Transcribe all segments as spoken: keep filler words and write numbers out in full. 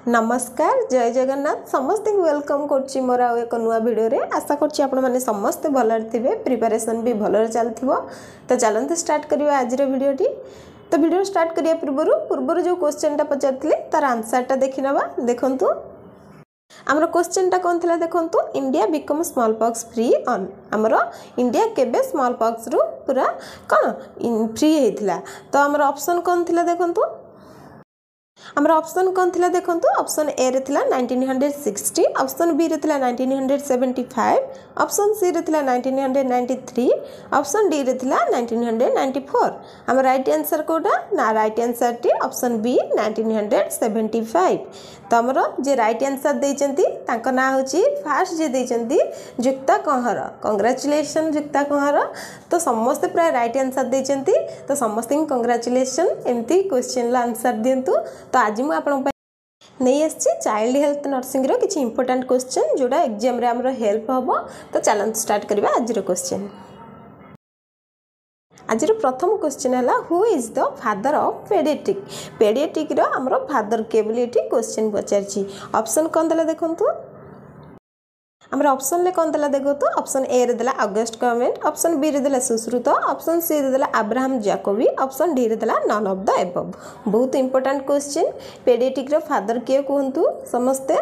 नमस्कार जय जगन्नाथ समस्त वेलकम करछि मोर आ एक नुआ वीडियो रे आशा करछि आपण माने समस्त भलर थिबे प्रिपरेशन भी भलर चलथिबो। तो चलंत स्टार्ट करिवा आज रो वीडियो टी। तो वीडियो स्टार्ट करिया पूर्व पूर्व जो क्वेश्चन टा पचारथिले तार आंसर टा देखि नबा। देखंतु हमर क्वेश्चन टा कोन थिला देखंतु India become smallpox free on हमर इंडिया केबे स्मॉल पॉक्स रो पूरा कोन फ्री हेथिला। तो हमर ऑप्शन कोन थिला देखंतु हमर ऑप्शन कोन थिला देखंतु ऑप्शन ए रे थिला नाइनटीन सिक्सटी, ऑप्शन बी रे थिला nineteen seventy five, option C रे थिला nineteen ninety three, option D रे थिला नाइनटीन नाइंटी फोर। हमर राइट आंसर कोडा ना राइट आंसर टी option B nineteen seventy five. तो हमर जे राइट आंसर देचंती तांको ना होची फास्ट जे देचंती जुक्ता कंहर। कांग्रेचुलेशन जुक्ता कंहर। तो समस्त प्राय राइट आंसर देचंती तो समस्त कांग्रेचुलेशन। एमती क्वेश्चन ला आंसर दियंतु। तो आज मु आपन नहीं आछि चाइल्ड हेल्थ नर्सिंग रो किछि इंपोर्टेंट क्वेश्चन जोडा एग्जाम रे हमरो हेल्प हबो। तो चलन स्टार्ट करबा आज रो क्वेश्चन। आज रो प्रथम क्वेश्चन हला who is the father of paediatric. Paediatric रो हमरो फादर के बोली एठी क्वेश्चन पचारछि। ऑप्शन कोन दला देखंतु हमर ऑप्शन ले कोन दला देखो। तो ऑप्शन ए रे दला ऑगस्ट कमेंट, ऑप्शन बी रे दला सुश्रुत, ऑप्शन सी रे दला अब्राहम जैकोबी, ऑप्शन डी रे दला नन ऑफ द एबव। बहुत इंपोर्टेंट क्वेश्चन। पेडियाट्रिक रो फादर के कहंतु समस्ते।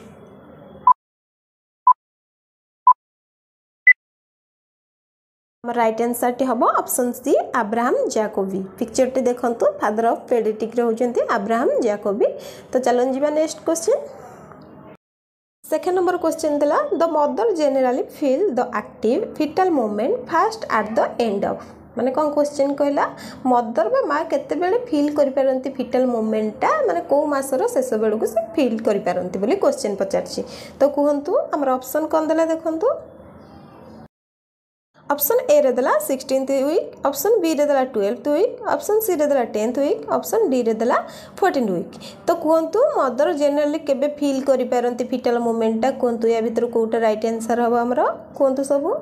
हमर राइट आंसर टी हबो option C Abraham Jacobi. Picture टी देखंतु फादर ऑफ पेडियाट्रिक रे होजंती अब्राहम जैकोबी। तो चलन जीवा next question. Second number question दिला the mother generally feel the active foetal movement fast at the end of. माने कौन क्वेश्चन कहला मदर बा माँ केते बेले फील करि पारंती फिटल मूवमेंटटा माने को मासर शेष बेलू को से फील करि पारंती बोली क्वेश्चन पचारछि। तो कहंतु हमर ऑप्शन कोन देला देखंतु ऑप्शन ए रे दला सिक्सटीन्थ वीक, ऑप्शन बी रे दला ट्वेल्थ वीक, ऑप्शन सी रे दला टेंथ वीक, ऑप्शन डी रे दला फोर्टीन वीक। तो कहंतु मदर जनरली केबे फील करि पारंती फिटल मूवमेंटटा कहंतु या भीतर कोटा राइट आंसर हबो हमरो कहंतु सब।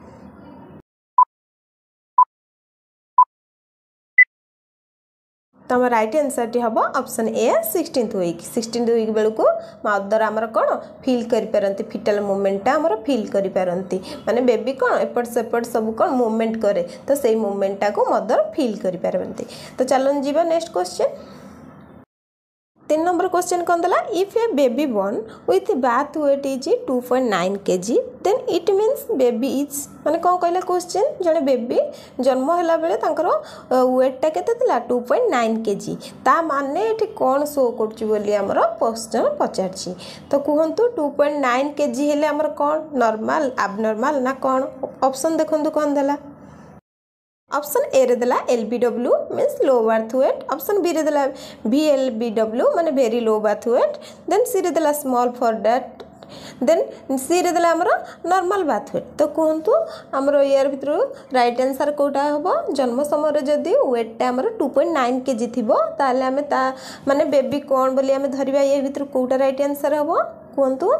तो हम राइट आंसर टी हबो option A sixteenth week. Sixteenth week बेलू को मदर आमर कोन फील करि पारंती फिटल मूवमेंटटा आमर फील करि पारंती माने बेबी कोन एपट सेपट सब कोन मूवमेंट करे। तो सेही मूवमेंटटा को मदर फील करि पारंती। तो चलन जीवा नेक्स्ट क्वेश्चन। तीन नंबर क्वेश्चन कौन दला if a baby born with birth weight is two point nine kg then it means baby is माने कौन कहला क्वेश्चन जने बेबी जन्म होला बेले तांकर वेट टा केते थिला टू पॉइंट नाइन केजी ता माने एठी कोन शो करछि बोली हमर क्वेश्चन पचारछि। तो कहंतु two point nine K G हमर कोन नॉर्मल एबनॉर्मल ना कोन। ऑप्शन देखंतु कोन दला ऑप्शन ए रे दला LBW means low birth weight, option B रे दला वीएलबीडब्ल्यू माने very low birth weight, then C रे दला small for that, then C रे दला हमरो नॉर्मल बर्थ वेट। तो कहंतु हमरो यार भितर राइट आंसर कोटा हबो जन्म समय रे जदी वेट टा हमरो टू पॉइंट नाइन केजी थिबो ताले हमें ता माने बेबी कोन बोली हमें धरिबा ये भितर कोटा राइट आंसर हबो कहंतु।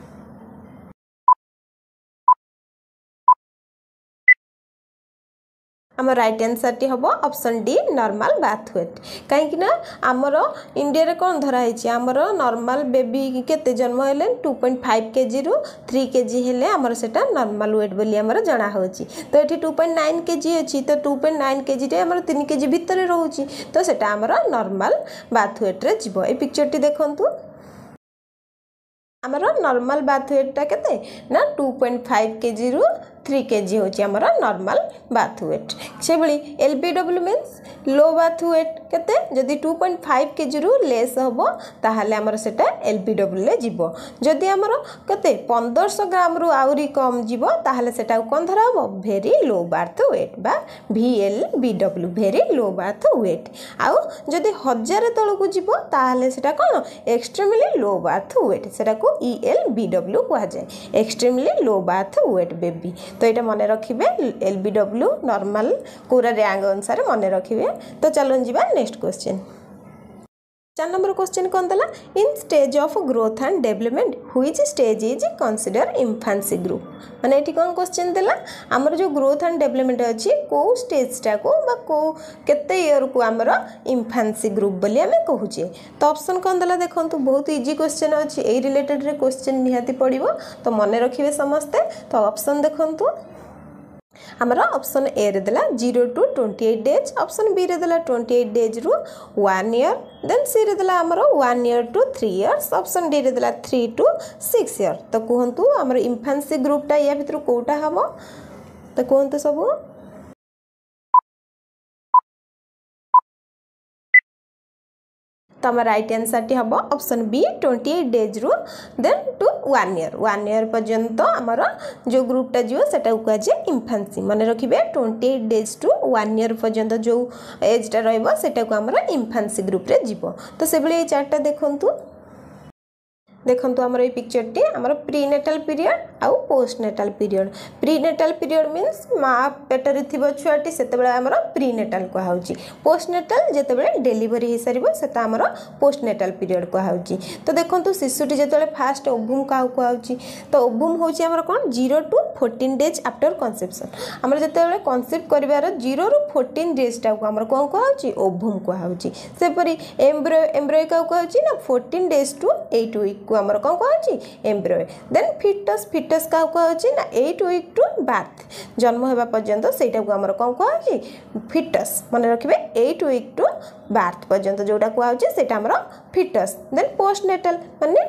आम राइट आंसर टी हबो option D normal birth weight. कहीं ना आमर इंडिया रे कौन धरा है आमर नॉर्मल बेबी केते जन्म हेले two point five K G three K G आमर सेटा नॉर्मल वेट बोली आमर जना होची। तो एठी टू पॉइंट नाइन केजी अछि तो टू पॉइंट नाइन केजी रे आमर तीन केजी भीतर रहउची तो सेटा आमर नॉर्मल बाथ वेट रे जिवो। ए पिक्चर टी देखंतु आमर नॉर्मल बाथ वेट टा केते ना two point five K G three K G आमर नॉर्मल बाथ वेट। से भली LBW means low birth weight केते जदी two point five K G less हबो ताहाले आमर सेटा एलबीडब्ल्यू ले जिवो। जदी आमर केते पंद्रह सौ ग्राम रु आउरी कम जिवो ताहाले सेटा कोन धरा हबो वेरी लो बाथ वेट बा VLBW very low birth weight. आउ जदी हजार तळकु जिवो ताहाले सेटा कोन एक्सट्रीमली लो बाथ वेट सेटा को ईएलबीडब्ल्यू कहा जाय extremely low birth weight baby. तो ये मन रखिए एलबीडब्ल्यू नॉर्मल पूरा रैंक अनुसार मन रखिए। तो चलो जीवा नेक्स्ट क्वेश्चन। चार नंबर क्वेश्चन कौन देला in stage of growth and development which stage is consider infancy group माने एठी कौन क्वेश्चन देला हमर जो ग्रोथ एंड डेवलपमेंट अछि को स्टेज टा को बा को केते ईयर को हमर इंफांसी ग्रुप बोली हमें कहूचे तो ऑप्शन कौन देला देखंतु बहुत इजी क्वेश्चन अछि ए रिलेटेड रे क्वेश्चन निहाती पड़िबो तो मने रखिबे समस्ते तो ऑप्शन देखंतु हमारा ऑप्शन ए रे देला zero to twenty eight days option B रे देला ट्वेंटी एट डेज रु वन ईयर देन सी रे देला हमारा one year to three years option D रे देला थ्री टू सिक्स ईयर तो कहंतु हमारा इंफांसी ग्रुपटा या भितर कोटा हबो तो कहंतु सब तो हमारा राइट आंसर टी हम option B twenty eight days रु then to one year one year पर्यंत आमर जो ग्रुपटा जीव सेटा कहुए इंफांसी मन रखिए twenty eight days to one year पर्यंत जो एजटा रहा आमर इंफांसी ग्रुप रे जीव तो से भाई चार्टा देखंतु देखंतु हमर ए पिक्चर टी हमर प्रीनेटल पीरियड आउ postnatal period prenatal period means मा पेटरे थिबो छुआटी सेते बेला हमर प्रीनेटल को हाउची पोस्टनेटल जेते बेला डिलीवरी हि सरिबो सेता हमर पोस्टनेटल पीरियड को हाउची तो देखंतु शिशुटी जेते बेला फास्ट ओवम का को हाउची तो ओवम होची हमर कोन zero to fourteen days after conception हमर जेते बेला कंसेप्ट करिवार जीरो रु फोर्टीन डेज टा को हमर कोन को हाउची ओवम को हाउची से परी एम्ब्रियो एम्ब्रियो का को हाउची ना fourteen days to eight week को हमर कोन कहछि एम्ब्रियो देन फिटस फिटस का कहछि ना एट वीक टू बर्थ जन्म हेबा पर्यंत सेटा को हमर कोन कहछि फिटस माने रखिबे एट वीक टू बर्थ पर्यंत जोटा कहछि सेटा हमर फिटस देन पोस्टनेटल माने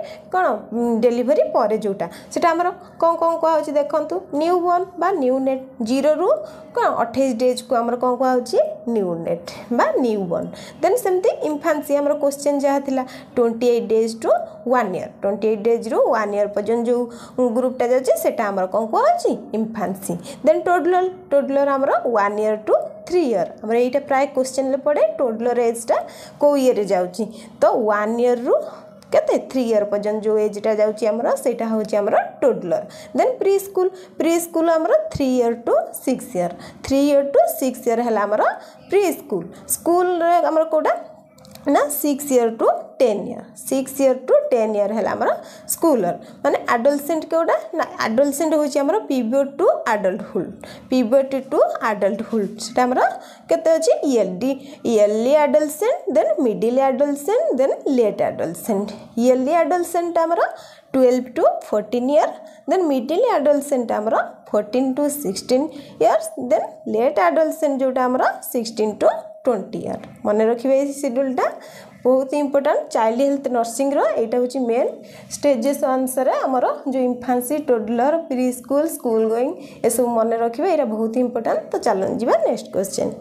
कोन डिलीवरी परे जोटा सेटा हमर कोन कोन कहछि देखंतु न्यू बोर्न बा न्यू नेट जीरो रु कोन अट्ठाईस डेज को हमर कोन कहछि न्यू नेट बा न्यू बोर्न देन सेमती इंफांसी हमर क्वेश्चन जहा थिला twenty eight days to one year twenty eight days रु वन ईयर पर्यंत जो ग्रुपटा जाछि सेटा हमर कोन कहछि इंफांसी देन टोडलर टोडलर हमर one year to three year हमर एटा प्राय क्वेश्चन ले पड़े टोडलर एजटा को ईयर रे जाउछि तो वन ईयर रु केते थ्री ईयर पर्यंत जो एजटा जाउछि हमर सेटा होछि हमर toddler then preschool preschool हमर three year to six year three year to six year हला हमर प्री स्कूल स्कूल रे हमर कोडा ना six year to ten year six year to ten year है आमर स्कूलर माने एडोलसेंट कोडा ना एडोलसेंट होछि हमर period to adulthood period to adulthood सेटा हमर केते अछि ELD early adolescent then middle adolescent then late adolescent early adolescent हमर twelve to fourteen year then middle adolescent हमर fourteen to sixteen years then late adolescent जोटा हमर sixteen to twenty year मन रखिबे शेड्यूलटा बहुत इंपोर्टेंट चाइल्ड हेल्थ नर्सिंग रो एटा होची मेन स्टेजेस अनुसार हमर जो infancy toddler preschool school going ए सब मन रखिबे एटा बहुत इंपोर्टेंट तो चलन जीवा नेक्स्ट क्वेश्चन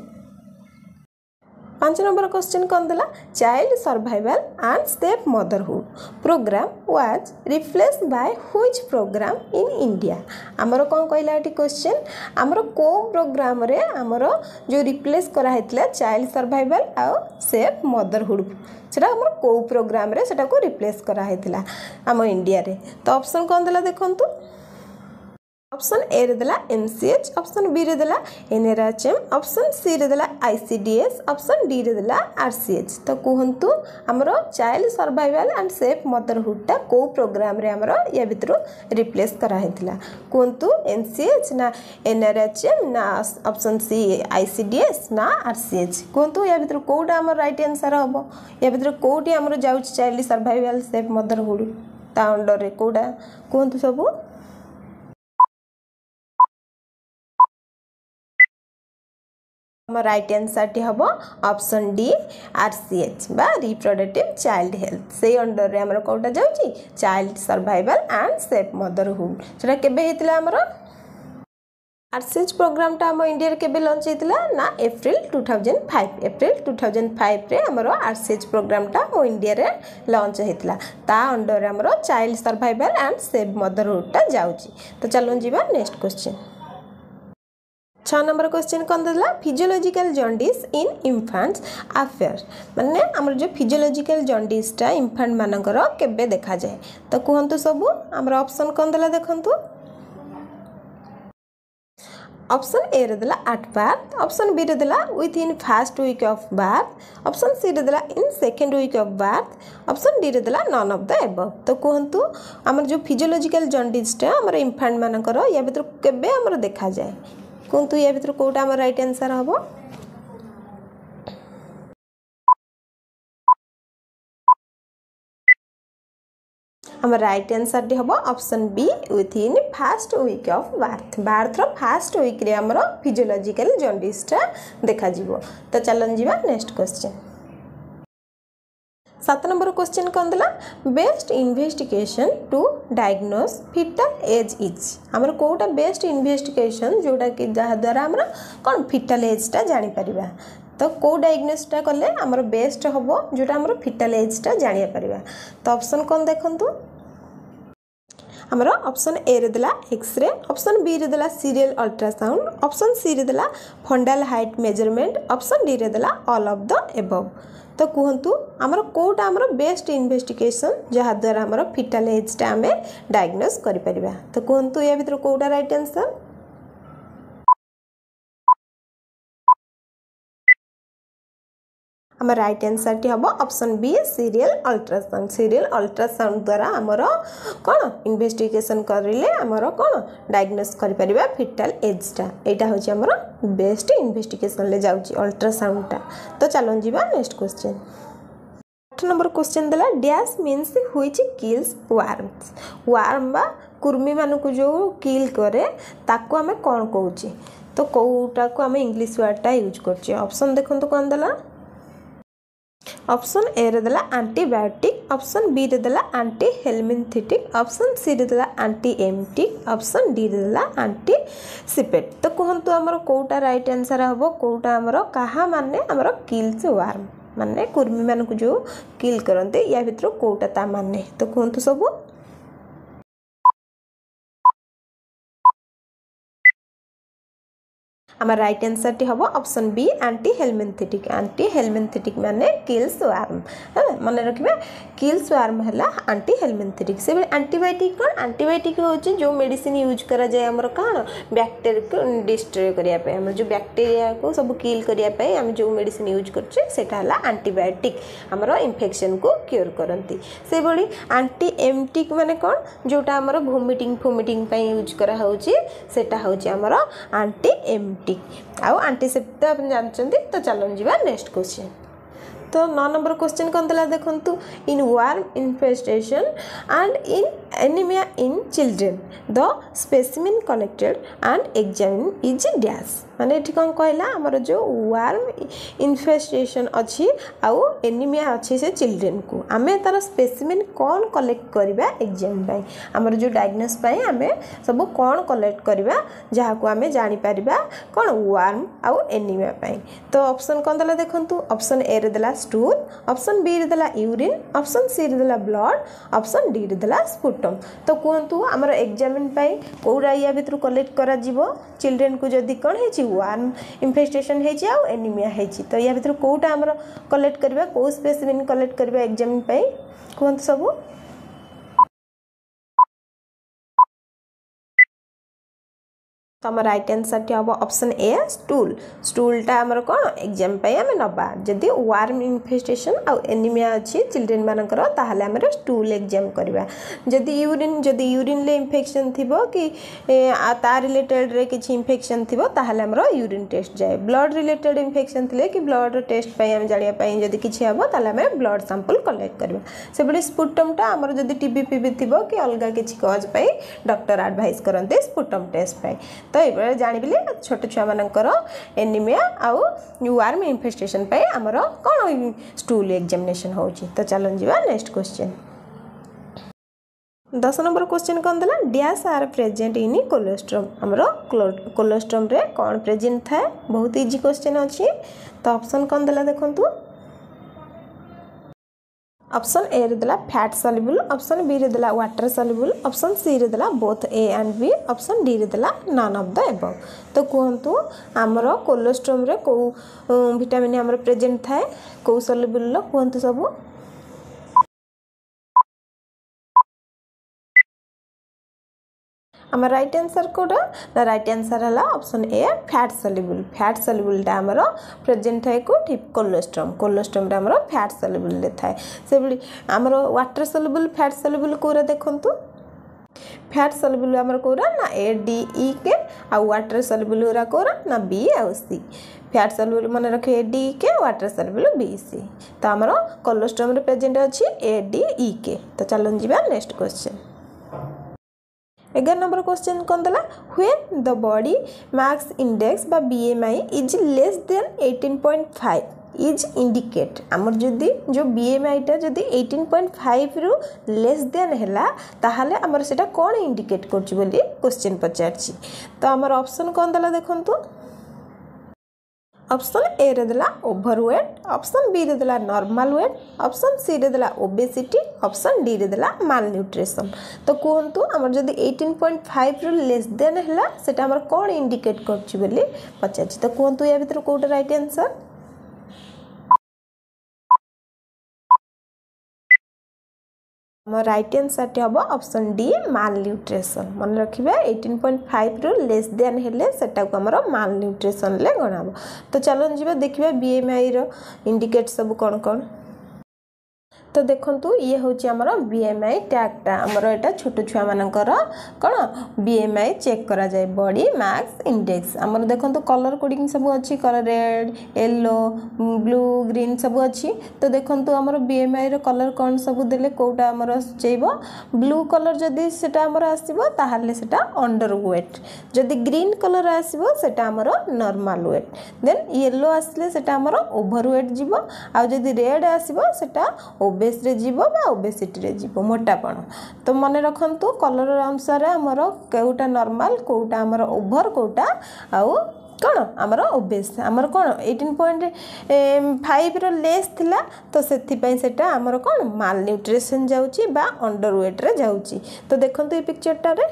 पांच नंबर क्वेश्चन कौन देला child survival and safe motherhood programme was replace by which programme in India हमर कौन कहला एटी क्वेश्चन हमर को प्रोग्राम रे हमर जो रिप्लेस करा हेतला चाइल्ड सर्वाइवल आ सेफ मदरहुड सेटा हमर को प्रोग्राम रे सेटा को रिप्लेस करा हेतला हम इंडिया रे तो ऑप्शन कौन देला देखंतु ऑप्शन ए रे देला एमसीएच ऑप्शन बी रे देला एनआरएचएम ऑप्शन सी रे देला आईसीडीएस ऑप्शन डी रे देला आरसीएच तो कहंतु हमरो child survival and safe motherhood टा को प्रोग्राम रे हमरो या भितरो रिप्लेस करा हेतला कहंतु एमसीएच ना एनआरएचएम ना ऑप्शन सी आईसीडीएस ना आरसीएच कहंतु या भितरो कोडा हमर राइट आंसर हबो या भितरो कोडी हमरो जाउछ चाइल्ड सर्वाइवल सेफ मदरहुड ता अंडर रे कोडा कहंतु सब राइट आंसर टी हम ऑप्शन डी आरसीएच बा रिप्रोडक्टिव चाइल्ड हेल्थ से अंडर रे हमर कोटा जाउची child survival and safe motherhood सेटा केबे हेतिला हमर आरसीएच प्रोग्राम टा हम इंडिया रे केबे लॉन्च हेतिला ना April two thousand five April two thousand five रे हमर आरसीएच प्रोग्राम टा हम इंडिया रे लॉन्च हेतिला ता अंडर रे हमर child survival and safe motherhood टा जाउची तो चलो जीवा नेक्स्ट क्वेश्चन छह नंबर क्वेश्चन कौन देला physiological jaundice in infants appear माने हमर जो फिजियोलॉजिकल जॉन्डिस टा इन्फांट मानकर केबे देखा जाए तो कहंतु सब हमर ऑप्शन कौन देला देखंतु ऑप्शन ए रे देला एट बर्थ, ऑप्शन बी रे देला within first week of birth, option C रे देला in second week of birth, option D रे देला नन ऑफ द एबव। तो कहतु आमर जो फिजियोलॉजिकल जॉन्डिसटा आमर इन्फेंट मानकर या भीतर केबे आमर देखा जाए कहतु या भीतर कोटा आमर राइट आंसर हबो। आमर राइट आंसर टी हम option B within first week of birth. Birth रो फास्ट वीक रे आमर फिजियोलॉजिकल जॉन्डिसटा देखा जीवो। तो चलन जीवा नेक्स्ट क्वेश्चन। सात नंबर क्वेश्चन कौन देला best investigation to diagnose foetal age is. आमर कोटा बेस्ट इन्वेस्टिगेशन जोटा कि जहा द्वारा आमर कौन फिटल एजटा जानि परिबा। तो को डायग्नोसटा कले आमर बेस्ट हबो जोटा आमर फिटल एजटा जानिया परिबा। तो ऑप्शन कौन देखंतु आमर ऑप्शन ए रे देला एक्सरे, ऑप्शन बी रे देला सीरियल अल्ट्रासाउंड, ऑप्शन सी रे देला fundal height measurement, option D रे देला ऑल ऑफ द एबव। तो कहतु आमर कोटा आमर बेस्ट इन्वेस्टिगेशन जहा द्वारा आमर फिटल एजटा आमे डायग्नोस करि परिबा। तो कहतु या भीतर कोटा राइट आंसर। आम राइट आंसर टी हम option B serial ultrasound. Serial ultrasound द्वारा आमर कौन इन्वेस्टिगेशन करें आमर कौन डायग्नोस कर परिबा फिटल एजटा। यहाँ हूँ आमर बेस्ट इन्वेस्टिगेशन ले जाउची अल्ट्रासाउंडटा। तो चलो जीवा नेक्स्ट क्वेश्चन। आठ नंबर क्वेश्चन देला dash means which kills worms. Worm बा कुर्मी मानकु जो किल करे ताको आमे कौन कहूची। तो कोटा को आमे इंग्लिश वर्डटा यूज करछे। ऑप्शन देखंतु कौन देला ऑप्शन ए रे देला एंटीबायोटिक, ऑप्शन बी रे देला एंटी हेलमिंथेटिक, ऑप्शन सी रे देला एंटी एमटिक, ऑप्शन डी रे देला एंटी सिपेट। तो कहंतु हमर कोटा राइट आंसर हबो कोटा हमर कहा माने हमर किल्स वर्म माने कुर्मी मानकु जो किल करंते या भितर कोटा ता माने। तो कहंतु सब आम राइट आंसर टी हम option B anti helminthic. Anti helminthic माने किल्स वर्म है मन रखिबे किल्स वर्म हैला एंटी हेलमिंथेटिक। से एंटीबायोटिक कौन एंटीबायोटिक होची जो मेडिसिन यूज करा जाय हमर कौन बैक्टीरिया को डिस्ट्रॉय करिया पे हमर जो बैक्टीरिया को सब किल करिया पे हम जो मेडिसिन यूज करछे सेटा हैला एंटीबायोटिक हमर इन्फेक्शन को क्योर करंती। से बडी एंटी एमटिक माने कौन जोटा हमर वोमिटिंग फोमिटिंग पे यूज करा होची सेटा होची हमर एंटी एमटिक आउ एंटीसेप्टिक तो अपन जानछंती। तो चलो जीवा नेक्स्ट क्वेश्चन। तो नौ नंबर क्वेश्चन कौन देला देखंतु in worm infestation and in anaemia in children the specimen collected and examine is dash. माने एठी कौन कहला हमर जो वर्म इन्फेस्टेशन अच्छी आउ एनीमिया अच्छी से चिल्ड्रेन को आमे तार स्पेसिमेन कौन कलेक्ट करबा एग्जाम पाई हमर जो डायग्नोस पाई आमे सब कौन कलेक्ट करबा जहा को आमे जानि परिबा कौन वर्म आउ एनीमिया पाई। तो ऑप्शन कौन देला देखंतु ऑप्शन ए रे देला स्टूल, ऑप्शन बी रे देला यूरिन, ऑप्शन सी रे देला ब्लड, ऑप्शन डी रे देला स्पुटम। तो कहंतु हमर एग्जामिन पाई कोरा या भितर कलेक्ट करा जीवो चिल्ड्रेन को जदी कोन हेची वर्म इन्फेस्टेशन हेची आ एनीमिया हेची। तो या भितर कोटा हमर कलेक्ट करबा को स्पेसिमेन कलेक्ट करबा एग्जामिन पाई कहंतु सब। तो आम राइट आंसर टी हम ऑप्शन ए स्टूल। स्टूलटा आमर कौन एग्जाम पाई आम नबा जदि वार्म इन्फेस्टेशन आउ एनीमिया अच्छी चिल्ड्रेन मानकर ताहले आमर स्टूल एग्जाम करबा। जदि यूरिन जदि यूरिन ले इन्फेक्शन थिबो कि ता रिलेटेड रे किछि इन्फेक्शन थिबो ताहले आमर यूरिन टेस्ट जाए। ब्लड रिलेटेड इन्फेक्शन थिले कि ब्लड टेस्ट पाई आम जानिया पाई जदि किछि हबो ताहले आम ब्लड सैंपल कलेक्ट करबा। से बडी स्पुटमटा आमर जदि टीबी पीबी थिबो कि अलगा किछि कॉज पाई डॉक्टर एडवाइस करंते स्पुटम टेस्ट पाई। तो ये जानिबे छोट छुआ मानकर एनीमिया आउ वार्म इन्फेस्टेशन पाई आमर कौन स्टूल एग्जामिनेशन होची। तो चलो जीवा नेक्स्ट क्वेश्चन। दस नंबर क्वेश्चन कौन देला dash are present in colostrum. हमरो कोलेस्ट्रम रे कौन प्रेजेंट था बहुत इजी क्वेश्चन अच्छी। तो ऑप्शन कौन देला देखंतु ऑप्शन ए रे देला फैट सॉल्युबल, ऑप्शन बी रे देला वाटर सॉल्युबल, ऑप्शन सी रे देला both A and B, option D रे देला नन ऑफ द एबव। तो कहंतु हमरो कोलेस्ट्रम रे को विटामिन हमरो प्रेजेंट थाए को सॉल्युबल लो कहंतु सब। आम राइट आंसर कोटा ना राइट आंसर है option A fat soluble fat सल्युबलटा आमर प्रेजेंट है कोठी कोलोस्ट्रम कोलोस्ट्रम आमर फैट सल्युबल थाए से भली आमर वाटर सल्युबल फैट सल्युबल कोरा देखंतु फैट सल्युबल आमर कोरा ना ए डी ई के आ वाटर सल्युबल ओरा कोरा ना बी आ सी फैट सल्युबल मन रखे ए डी ई के वाटर सल्युबल बी सी तो आमर कोलोस्ट्रम रे प्रेजेंट अछि ए डी ई के तो चलन जीवा नेक्स्ट क्वेश्चन ग्यारह नंबर क्वेश्चन कौन देला when the body mass index बा BMI is less than eighteen point five is indicate आमर जदि जो बीएमआई टा जदि एटीन पॉइंट फाइव रु लेस देन हैला ताहाले आमर सेटा कोन इंडिकेट करछि बोली क्वेश्चन पचारछि तो आमर ऑप्शन कौन देला देखंतु ऑप्शन ए रे देला ओवरवेट ऑप्शन बी रे देला नॉर्मल वेट ऑप्शन सी रे देला ओबेसिटी ऑप्शन डी रे देला माल न्यूट्रिशन तो कहंतु हमर जदी एटीन पॉइंट फाइव रो लेस देन हैला सेटा हमर कोन इंडिकेट करछि बोली पचाछि तो कहंतु या भीतर कोटा राइट आंसर मोर राइट आंसर हम ऑप्शन डी माल न्यूट्रिशन मन रखिबे एटीन पॉइंट फाइव रु लेस देन हेले सेटा को हमर माल न्यूट्रिशन ले गणाबो तो चलो जीवा देखिबा बीएमआई रो इंडिकेट सब कोन कोन तो देखंतु ये होची हमर बीएमआई टैगटा हमर एटा छोट छुआ मानकर कोन बीएमआई चेक करा जाय बॉडी मास इंडेक्स हमर देखंतु कलर कोडिंग सब अछि colour red yellow blue green सब अछि तो देखंतु हमर बीएमआई रो कलर कोन सब देले कोटा हमर चेइबो ब्लू कलर जदी सेटा हमर आसीबो ताहाले सेटा अंडर वेट जदी ग्रीन कलर आसीबो सेटा हमर नॉर्मल वेट देन येलो आसले सेटा हमर ओवर वेट जीवो आ जदी रेड आसीबो सेटा ओबेस रे जीवो बा ओबेसिटी रे जीवो मोटापण तो मन रखंतु कलर अनुसार हमर कोटा नॉर्मल कोटा हमर ओवर कोटा आउ कौन आमर ओबेस आमर कौन एटीन पॉइंट फाइव रो लेस थिला तो सेथिपाई सेटा आमर कौन माल न्यूट्रिशन जाउची बा अंडर वेट रे जाउची तो देखंतु ए पिक्चरटा रे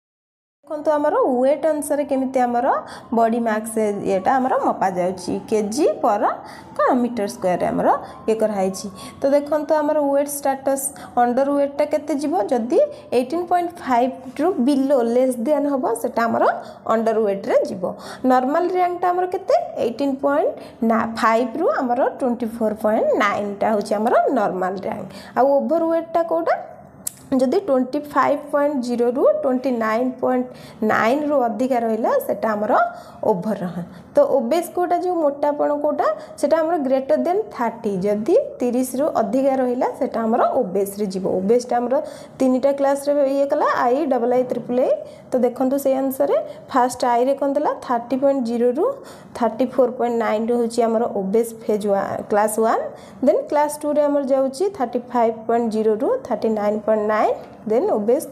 देखंतु आमर वेट अनुसार केमिति आमर बॉडी मास एटा आमर मपा जाउची केजी पर कौन मीटर स्क्वायर आमर ये कराइची तो देखंतु आमर वेट स्टेटस अंडर वेट टा केते जीवो जदी एटीन पॉइंट फाइव रु बिलो लेस देन होबो सेटा आमर अंडर वेट रे जीवो नॉर्मल रैंक टा आमर केते एटीन पॉइंट फाइव रु आमर ट्वेंटी फोर पॉइंट नाइन टा होची आमर नॉर्मल रैंक आ ओवर वेट टा कोडा जदि ट्वेंटी फाइव पॉइंट जीरो रु ट्वेंटी नाइन पॉइंट नाइन रु अधिक रहिला सेटा हमर ओवर रह तो ओबेस कोटा जो मोटापण कोटा सेटा हमर ग्रेटर देन थर्टी जदि तीस रु अधिक रहिला सेटा हमर ओबेस रे जीवो ओबेस टा हमर तीनटा क्लास रे ये कला I double I triple A तो देखंतु से आंसर रे फर्स्ट आई रे कोन देला थर्टी पॉइंट जीरो रु थर्टी फोर पॉइंट नाइन रे होची हमर obese phase class one then class two रे हमर जाउची थर्टी फाइव पॉइंट जीरो रु thirty nine point nine then obese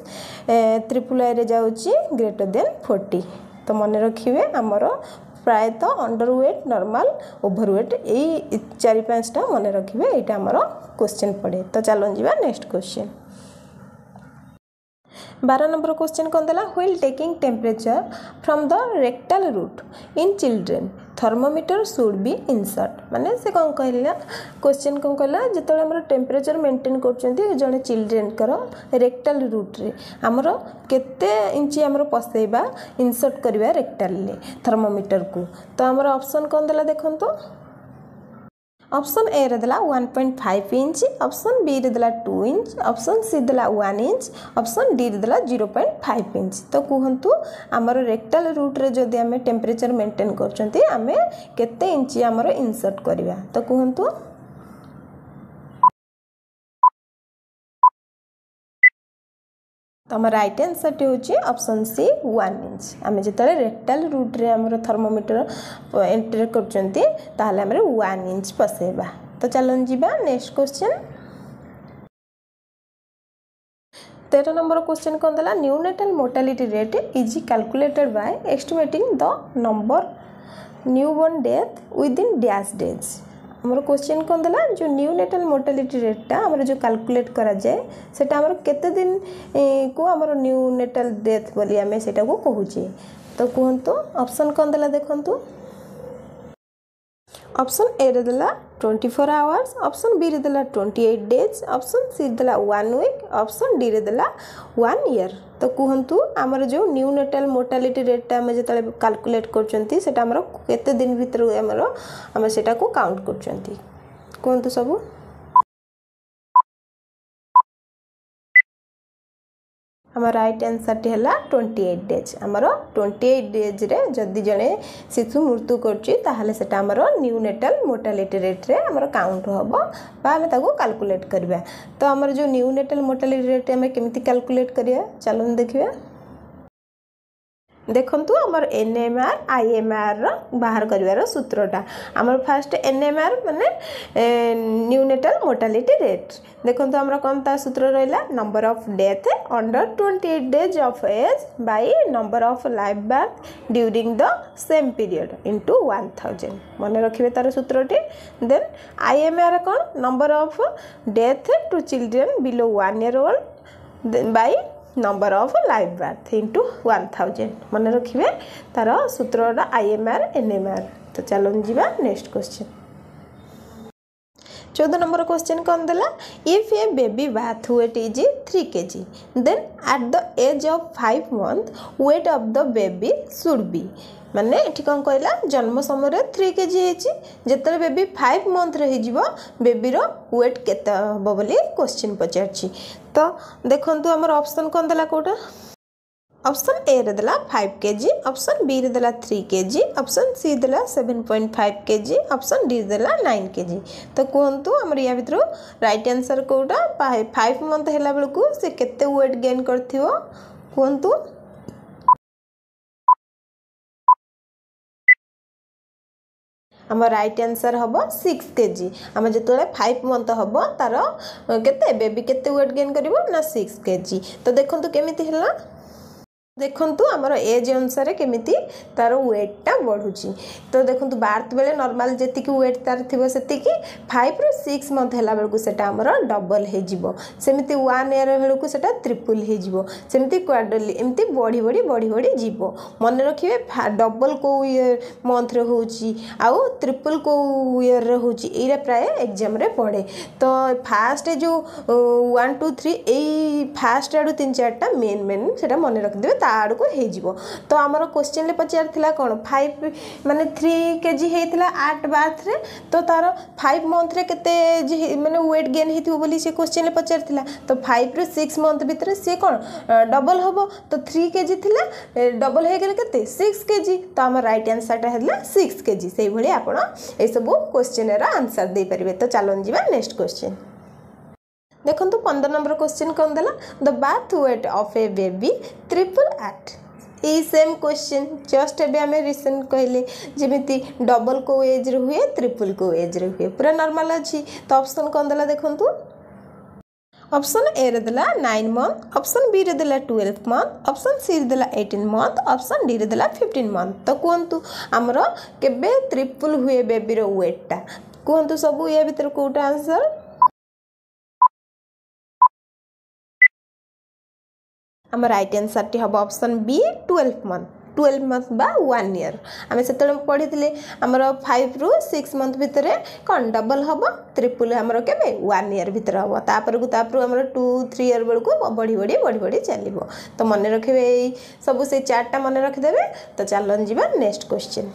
triple I रे जाउची ग्रेटर देन फोर्टी तो मन रखिबे हमर प्राय तो underweight normal overweight ए चारि पांचटा मन रखिबे एटा हमर क्वेश्चन पड़े तो चलो जीवा नेक्स्ट क्वेश्चन बारह नंबर क्वेश्चन कौन देला while taking temperature from the rectal route in children thermometer should be insert माने से कौन कहला क्वेश्चन कौन कहला जेतले हमर टेम्परेचर मेंटेन करचंती जने चिल्ड्रेन करो रेक्टल रूट रे हमर केते इंची हमर पसेबा इंसर्ट करबा रेक्टल ले थर्मोमीटर को तो हमर ऑप्शन कौन देला देखंतो ऑप्शन ए रे देला one point five inch option B रे देला टू इंच ऑप्शन सी देला वन इंच ऑप्शन डी रे देला जीरो पॉइंट फाइव इंच तो कहंतु हमर रेक्टल रूट रे जदी हमें टेम्परेचर मेंटेन करचंती हमें केते इंची हमर इंसर्ट करबा तो कहंतु तो हमारा राइट आंसर टी होची ऑप्शन सी वन इंच आम जो रेक्टल रूट रे हमर थर्मोमीटर एंटर करचंती ताहले हमरे वन इंच पसेबा तो चलो जीवा नेक्स्ट क्वेश्चन तेरह नंबर क्वेश्चन कौन देला neonatal mortality rate is calculated by estimating the number newborn death within dash days हमर क्वेश्चन कौन देला जो न्यूनेटल मोर्टालिटी रेट हमर जो कैलकुलेट करा जाए सेटा हमर केते दिन को हमर न्यूनेटल डेथ बोली हमें सेटा को कहूचे तो कहंतु ऑप्शन कौन देला देखंतु ऑप्शन ए रे देला twenty four hours, option B रे देला twenty eight days, option C रे देला वन वीक, ऑप्शन डी रे देला वन ईयर। तो कहतु आमर जो न्यू नेटाल मोर्टालिटी रेट आम जो कैलकुलेट करछंती सेटा हमर केते दिन भीतर हमर हम सेटा को काउंट करछंती कहतु सब। आमर राइट आंसर टी हला ट्वेंटी एट डेज। आमर ट्वेंटी एट डेज रे जदि जने शिशु मृत्यु करछि ताहले सेटा आमर न्यू नेटाल मोर्टालिटी रेट रे आमर काउंट हबो बा हमें ताको कैलकुलेट करबा। तो आमर जो न्यू नेटाल मोर्टालिटी रेट हमें केमिति कैलकुलेट करिया चलन देखिबा। देखंतु आमर एनएमआर आईएमआर बाहर करिवार सूत्रटा आमर फास्ट एनएमआर माने न्यू नेटाल मोर्टालिटी रेट। देखंतु आमर कोन ता सूत्र रहला number of death under twenty eight days of age by number of live birth during the same period into one thousand माने रखिबे तार सूत्रटी। देन आईएमआर कोन number of death to children below one year old by number of live birth into one thousand मन रखिए तार सूत्र IMR NMR. तो चलो जीवा नेक्स्ट क्वेश्चन। चौदह नंबर क्वेश्चन कौन देला if a baby birth weight is three kg then at the age of five month weight of the baby should be माने एठी कौन कहला जन्म समय थ्री केजी जिते बेबी फाइव मंथ रही बेबी रो वेट केते हबो बोली क्वेश्चन पचारछि। तो देखंतु हमर ऑप्शन कौन देला कोटा ऑप्शन ए रे देला फाइव केजी, ऑप्शन बी रे देला थ्री केजी, ऑप्शन सी देला seven point five kg, option D देला नाइन केजी। तो कहंतु हमर या भितरो राइट आंसर कोटा फाइव मंथ हैला बेलकु से केते वेट गेन करथिवो कहंतु। आम राइट आंसर हम सिक्स केजी आम जो फाइव मंथ हम तार केते बेबी केते वेट गेन करिवो ना सिक्स केजी। तो देखंतु केमिति हला देखंतु आमर एज अनुसार केमिति तार वेटटा बढ़ुची। तो देखंतु बार्थ बेले नॉर्मल जेति की वेट तार थिबो सेति की फाइव रु सिक्स मंथ हैला बेलकु सेटा आमर डबल हे जिवो सेमिति वन ईयर बेलकु सेटा ट्रिपल हे जिवो सेमिति क्वाड्रल एमिति बढ़ी बढ़ी बढ़ी बढ़ी जिवो। मन रखिबे डबल को ईयर मंथ रे होची आउ ट्रिपल को ईयर रे होची एरा प्राय एग्जाम रे पड़े। तो फास्ट जो वन टू थ्री एई फास्ट आडू तीन चारटा मेन मेन सेटा मन रख देबे आड़ को हो। तो आमर क्वेश्चन ले पचार थिला कौन फाइव माने थ्री केजी होता आठ बार्थ रे तो तार फाइव मंथ रे केते माने वेट गेन होती बोली से क्वेश्चन ले पचार थिला। तो फाइव रु सिक्स मंथ भितर सी कौन डबल हम तो थ्री केजी थिला डबल हो गले केते सिक्स केजी। तो आम राइट आंसर है सिक्स केजी से भाई आप सब क्वेश्चन आंसर दे पारे। तो चलन जी नेक्स्ट क्वेश्चन देखो पंद्रह नंबर क्वेश्चन कौन देला the birth weight of a baby triple at ये सेम क्वेश्चन जस्ट एबे आमे रिसेंट कहले जेमिति डबल को एज रे हुए ट्रिपल को एज रे हुए पूरा नॉर्मल अछि। तो ऑप्शन कौन देला देखंतु ऑप्शन ए रे देला नाइन मंथ, ऑप्शन बी रे देला ट्वेल्व मंथ, ऑप्शन सी रे देला एटीन मंथ, ऑप्शन डी रे देला फिफ्टीन मंथ। तो कहंतु हमरो केबे ट्रिपल हुए बेबी रो वेटटा कहंतु सब या भीतर कोटा आंसर आम राइट आंसर टी हम option B twelve month twelve month बा वन ईयर आम से पढ़ी आमर फाइव रु सिक्स मंथ भितर कौन डबल हम ट्रिपल आमर के वन ईयर भितर हम तापर को तापर आमर टू थ्री ईयर बेलू बढ़ी बढ़ी बढ़ी बढ़ी चलो। तो मन रखिए सब से चार्टा मन रखिदेवे। तो चलन जी नेक्स्ट क्वेश्चन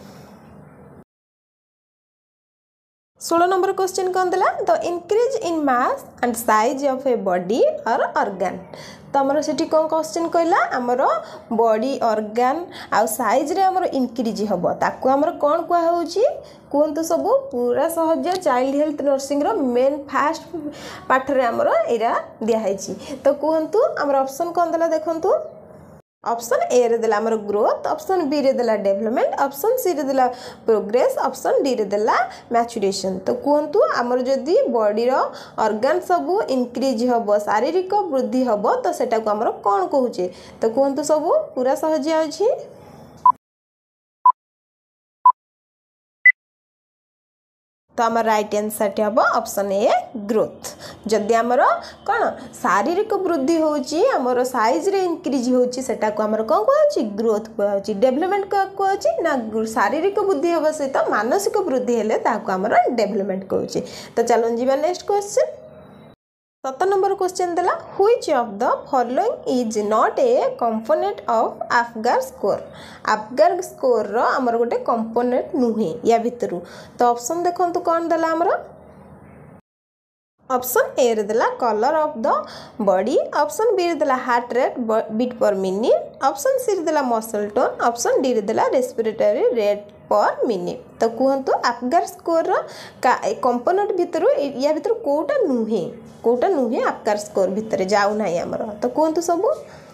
सोलह नंबर क्वेश्चन कौन देला the increase in mass and size of a body और ऑर्गन। तो आमर से कौन क्वेश्चन कहला आमर बॉडी ऑर्गन आउ साइज रे आमर इंक्रीज हम ताकू आमर कौन कहुची कहतु सब पूरा सहज चाइल्ड हेल्थ नर्सिंग रो मेन फास्ट पाठ रे आमर एरा दिखाई। तो कहतु आमर ऑप्शन कौन देला देखंतु ऑप्शन ए रे देला आमर ग्रोथ, ऑप्शन बी रे देला डेवलपमेंट, ऑप्शन सी रे देला प्रोग्रेस, ऑप्शन डी रे देला मैच्योरेशन। तो कहतु आमर जदि बॉडी रो ऑर्गन सब इंक्रीज हबो शारीरिक वृद्धि हबो तो सेटा को आमर कोन कहूचे। तो कहतु सब पूरा सहज अछि तो आम राइट आंसर टी हम ऑप्शन ए ग्रोथ। जदि आमर कौन शारीरिक वृद्धि होची आमर साइज रे इंक्रीज होची सेटा को आमर कौन कहउची ग्रोथ कहउची। डेवलपमेंट कहउची ना शारीरिक वृद्धि होबा सहित मानसिक वृद्धि हेले ताको आमर डेवलपमेंट कहउची। तो चलो जीवा नेक्स्ट क्वेश्चन। सतर नंबर क्वेश्चन देला which of the following is not a component of APGAR score. APGAR score रो हमर गोटे कंपोनेंट नुहे या भितरु। तो ऑप्शन देखंतु कोन देला हमर ऑप्शन ए रे देला colour of the body, option B रे देला heart rate beat per minute, option C रे देला मसल टोन, ऑप्शन डी रे देला रेस्पिरेटरी रेट पर मिनिट। तो कहतु APGAR स्कोर कंपोनेंट भितर या भितर कोटा नुहे कोटा नुहे APGAR स्कोर भितर जाऊ नाही हमर। तो कहतु सब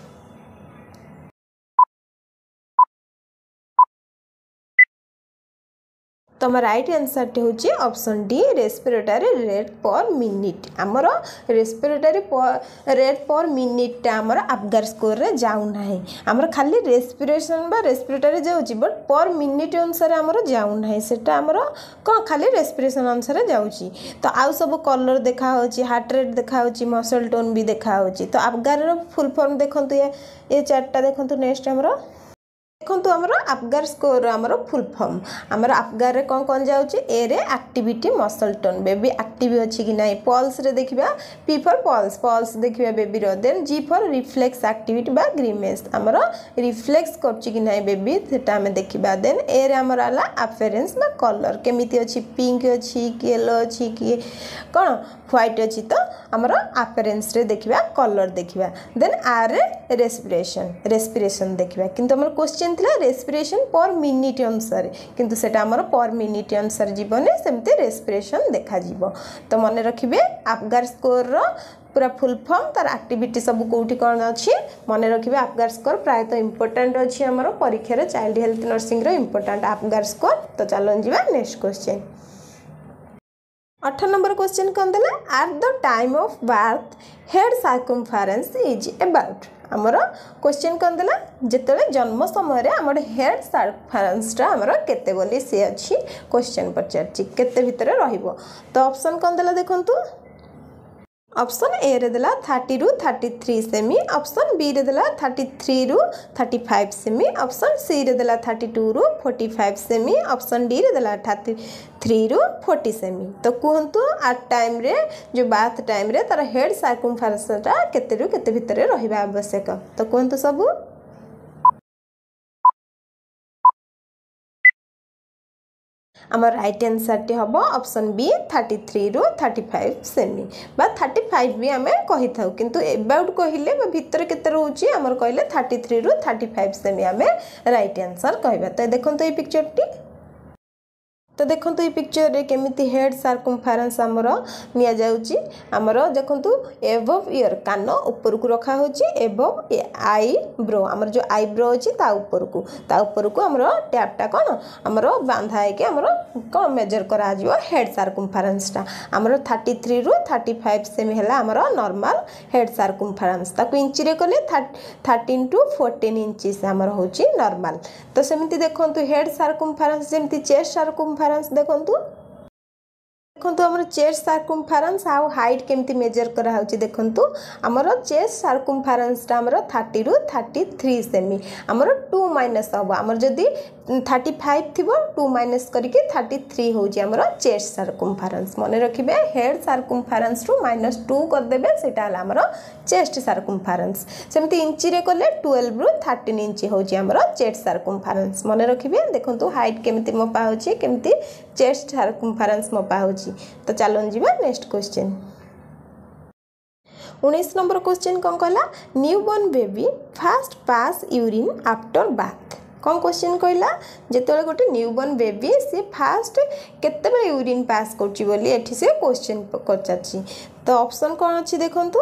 तो आम राइट आंसर टी हूँ option D respiratory rate per minute. आमर रेस्पिरेटरी रेट पर मिनिट आमर APGAR स्कोर रे जाऊ नाही आमर खाली रेस्पिरेशन बा रेस्पिरेटरी जाउची बट पर मिनिट अनुसार आमर जाऊ नाही सेटा आमर कौन खाली रेस्पिरेशन अनुसार जाउची। तो आउ सब कलर देखा होची हार्ट रेट देखा होची मसल टोन भी देखा होची। तो APGAR रो फुल फॉर्म देखंतु ये ये चारटा देखंतु नेक्स्ट हमरो देखो आमर APGAR स्कोर आमर फुल फॉर्म आमर APGAR रे कौन कौन जाउची ए रे activity muscle tone baby active अछि कि नाही पल्स रे देखिबा पी फॉर पल्स पल्स देखिबा बेबी रो then G for reflex activity बा ग्रीमेस आमर रिफ्लेक्स करछि कि नाही बेबी सेटा हमें देखिबा देन ए रे आमर आला अपीयरेंस बा कलर केमिति अछि पिंक अछि कि येलो अछि कि कोन व्हाइट अछि। तो आमर अपीयरेंस रे देखिबा कलर देखिबा देन आर रे रेस्पिरेशन रेस्पिरेशन देखिबा किंतु हमर क्वेश्चन थिला रेस्पिरेशन पर मिनिट अनुसार किंतु सेटा हमर पर मिनिट अनुसार जीवने सेमते रेस्पिरेशन देखा जीवो। तो मन रखिबे APGAR स्कोर रो पूरा फुल फॉर्म तार एक्टिविटी सब कोठी कोन अछि मन रखिबे APGAR स्कोर प्राय तो इंपोर्टेंट अछि हमर परीक्षा रे चाइल्ड हेल्थ नर्सिंग रो इंपोर्टेंट APGAR स्कोर। तो चलो जीवा नेक्स्ट क्वेश्चन। अठारह नंबर क्वेश्चन कौन देला at the time of birth head circumference is about. आमर क्वेश्चन कौन देला जेतले जन्म समय रे हमर हेड सर्कमफेरेंस टा हमर केते बोली से अछि क्वेश्चन पचारछि केते भितरे रहिबो। तो ऑप्शन कौन देला देखंतु ऑप्शन ए रे देला थर्टी रु thirty three cm, option B रे देला थर्टी थ्री रु thirty five cm, option C रे देला थर्टी टू रु forty five cm, option D रे देला थर्टी थ्री रु फोर्टी सेमी। तो कहतु आ टाइम रे जो बाथ टाइम रे तार हेड सर्कमफेरेंस टा केते रु केते भितरे रहिबा आवश्यक। तो कहतु सब आमर राइट आंसर टी हम ऑप्शन बी थर्टी थ्री रु थर्टी फाइव सेमी बा थर्टी फाइव भी आम कही था किंतु एबाउट कहले भितर केते रहउची आमर कहले थर्टी थ्री रु थर्टी फाइव सेमी आम राइट आंसर कहबा। तो देखंतु ये पिक्चर टी तो देखंतु ये पिक्चर रे केमिति हेड सर्कमफेरेंस आमर निया जाउची आमर देखंतु एबव ईयर कान ऊपर को रखा होची एबव आई ब्रो आमर जो आई ब्रो अछि ता ऊपर को ता ऊपर को आमर टैपटा कोन आमर बांधा है कि आमर कोन मेजर करा जिवो हेड सर्कमफेरेंस ता आमर थर्टी थ्री रु थर्टी फाइव सेमी हला आमर नॉर्मल हेड सर्कमफेरेंस ताको इंच रे कले थर्टीन टू फोर्टीन इंचेस आमर होची नॉर्मल। तो सेमिति देखंतु हेड सर्कमफेरेंस जेमिति चेस्ट सर्कमफेरेंस देखंतु देखंतु हमर चेस्ट सर्कमफेरेंस आउ हाइट केमती मेजर करा होची देखंतु हमर चेस्ट सर्कमफेरेंस ता हमर थर्टी रु थर्टी थ्री सेमी हमर टू माइनस हबो हमर जदी थर्टी फाइव थिबो टू माइनस करके थर्टी थ्री होची हमर चेस्ट सर्कमफेरेंस मने रखिबे हेड सर्कमफेरेंस रु माइनस टू कर देबे सेटा हला हमर चेस्ट सर्कमफेरेंस सेमती इंच रे करले ट्वेल्व रु थर्टीन इंच होची हमर चेस्ट सर्कमफेरेंस मने रखिबे देखंतु हाइट केमती मपा होची केमती चेस्ट सर्कमफेरेंस मपा होची। तो चलो जीवा नेक्स्ट क्वेश्चन। उन्नीस नंबर क्वेश्चन कौन कहला newborn baby first pass urine after birth कौन क्वेश्चन कहला जेतले गोटे न्यूबॉर्न बेबी से फास्ट केते बेले यूरिन पास करची बोली एठी से क्वेश्चन पचारची। तो ऑप्शन कौन अछि देखंतु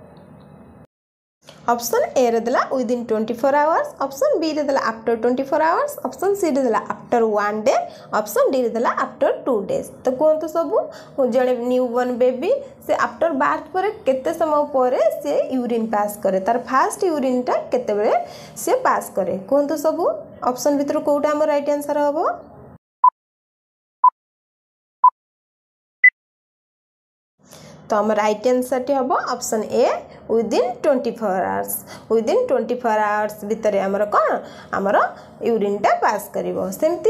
ऑप्शन ए रे देला within twenty four hours, option B रे देला after twenty four hours, option C रे देला after one day, option D रे देला आफ्टर टू डेज। तो कहतु सब जड़े न्यूबॉर्न बेबी से आफ्टर बार्थ पर केते समय पर से यूरिन पास करे तार फास्ट यूरिन टा केते बेले से पास करे कहतु सब ऑप्शन भीतर कोटा हमर राइट आंसर हबो तो आम राइट आंसर टी हम option A within twenty four hours within twenty four hours भितर आमर कौन आमर यूरिनटा पास करिवो सेमती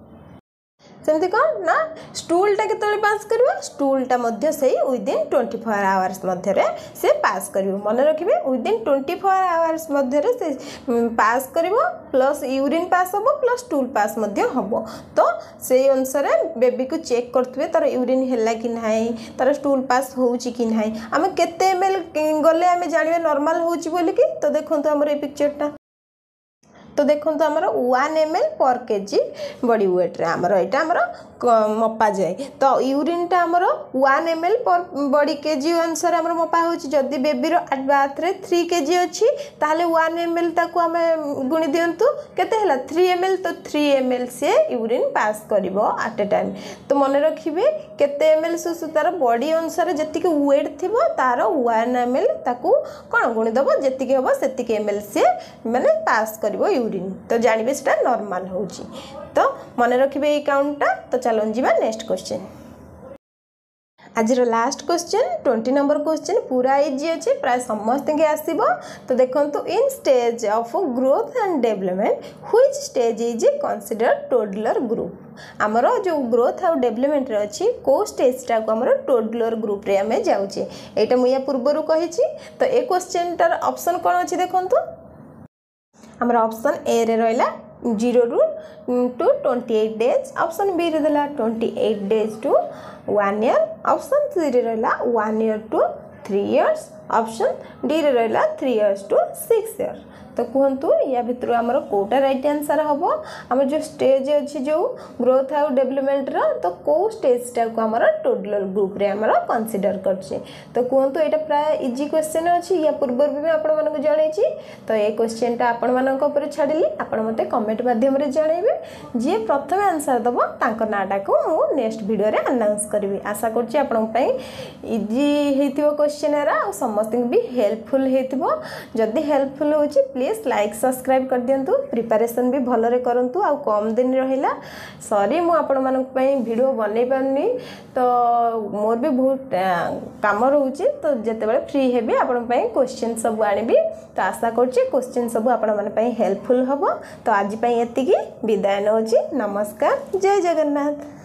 सेमती कौन ना स्टूलटा केतले पास करिवो स्टूलटा मध्य से विदिन ट्वेंटी फोर आवर्स मध्य रे से पास करिवो मन रखिबे विदिन ट्वेंटी फोर आवर्स मध्य रे से पास करिवो प्लस यूरिन पास हबो प्लस स्टूल पास मध्य हबो तो से अनुसार बेबी को चेक करथबे तार यूरिन हैला कि नाही तार स्टूल पास होउची कि नाही हम केते एमएल गले हम जानिबे नॉर्मल होउची बोली कि तो देखंतु हमर ए पिक्चरटा तो देखो तो आमर one M L per kg body weight रे आमर एटा आमर मपा जाए तो यूरिनटा आमर one M L per body kg अनुसार आमर मपा होची जदी बेबी रो एट बाथ रे थ्री केजी अछि ताले वन एम एल ताको हमें गुणी दियंतु केते हला थ्री एम एल तो थ्री एम एल से यूरिन पास करिवो एट ए टाइम तो मन रखिबे केते एम एल सुसु तार बॉडी अनुसार जति के वेट थिबो तार वन एम एल ताको कोन गुणी दबो जति के हबो सेति के एम एल से माने पास करिवो यूरिन तो जानबे सेटा नॉर्मल होची तो मन रखिबे ए काउंटटा तो चलो जीवा नेक्स्ट क्वेश्चन आज last question twenty number question पूरा इजी अच्छे प्राय समस्त के आसीबो तो देखंतु in stage of growth and development which stage is considered toddler group आमर जो ग्रोथ और डेवलपमेंट रे अछि को स्टेज टा को आमर टोडलर ग्रुप रे हमें जाउचे एटा मुया पूर्वरु कहिछि तो ए क्वेश्चन टार ऑप्शन कोन अछि देखंतु आमर ऑप्शन ए रे रहला जीरो रु to twenty eight days option B रे देला twenty eight days to one year option C रे रहला one year to three years option D रे रहला three years to six year तो कहतु या भितर आमर कोटा राइट आंसर हम आम जो स्टेज अच्छी जो ग्रोथ और डेवलपमेंट रो तो कौ स्टेज टा को आमर टोडलर ग्रुप रे आमर कंसीडर करछे तो कहतु एटा प्राय इजी क्वेश्चन अछि या पूर्व भी आपण मानक जणैछि तो ए क्वेश्चन टा आपण मानक ऊपर छाडिली आपण मते कमेंट माध्यम रे जणैबे जे प्रथम आंसर दबो तांको नाटा को मु नेक्स्ट वीडियो रे अनाउंस करबी आशा करछि आपण पई इजी हेतिबो क्वेश्चन एरा और समस्त भी हेल्पफुल हेतिबो जदी हेल्पफुल होछि प्लीज लाइक सब्सक्राइब कर दियंतु प्रिपरेशन भी भलरे करंतु आ कम दिन रहिला सॉरी मु आपण मानक पई वीडियो बनै पानी तो मोर भी बहुत काम रहउची तो जते बेले फ्री हेबे आपण पई क्वेश्चन सब आनिबी तो आशा करछि क्वेश्चन सब आपण मन पई हेल्पफुल हबो तो आज पई एतिकी विदाय नउची नमस्कार जय जगन्नाथ।